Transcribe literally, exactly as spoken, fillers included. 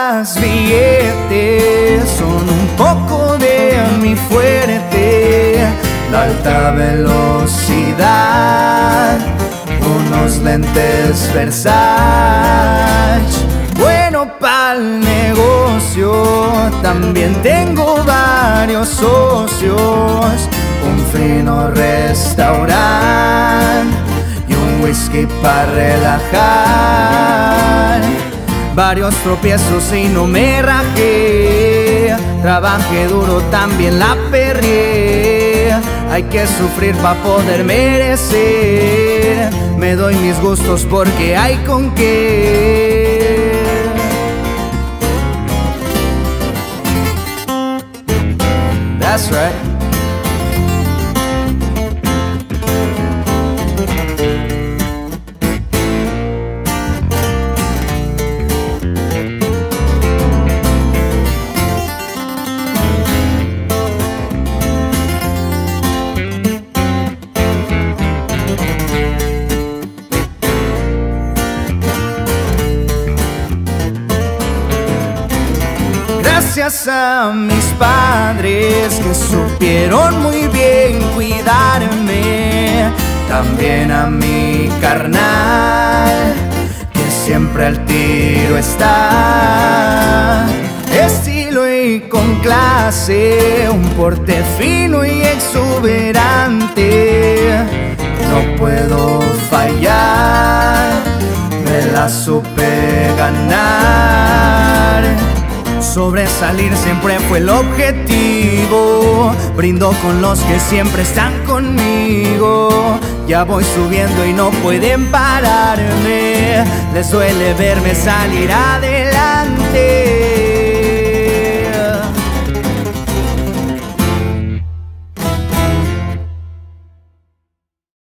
las billetes son un poco de mi fuerte. La alta velocidad, unos lentes Versace. Bueno pa'l negocio, también tengo varios socios. Un fino restaurante y un whisky para relajar. Varios tropiezos y no me rajé. Trabajé duro, también la perrié. Hay que sufrir pa' poder merecer. Me doy mis gustos porque hay con qué. That's right. Gracias a mis padres que supieron muy bien cuidarme, también a mi carnal que siempre al tiro está. Estilo y con clase, un porte fino y exuberante. No puedo fallar, me la supe ganar. Sobresalir siempre fue el objetivo. Brindo con los que siempre están conmigo. Ya voy subiendo y no pueden pararme. Les duele verme salir adelante.